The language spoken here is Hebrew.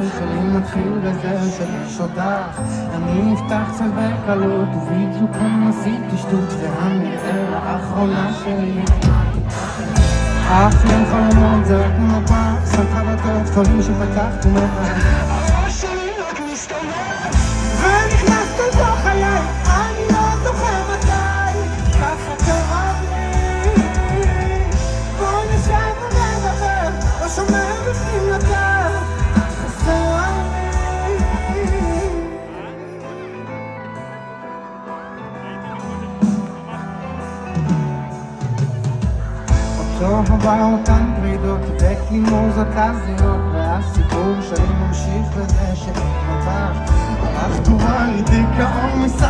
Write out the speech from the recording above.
שלי מתחיל בזה שיש אותך. אני אפתח קצת בקלות ובדיוק כמו עשיתי שטות, והמנהל האחרונה שלי אף יום חלומות זה רק כמו פח, שמחה בטוב דברים שפתחת ומבט הראש שלי רק מסתובב ונכנסת לתוך חיי, אני לא זוכר מתי ככה קרה לי. בואי נשב ונדבר, לא שומע בפנים יותר, חסר לי. אותו הבא אותן פרידות, וכלימוז התזיות, והסיפור שלי ממשיך בזה שאין אותך. אך תורה לי דיכאון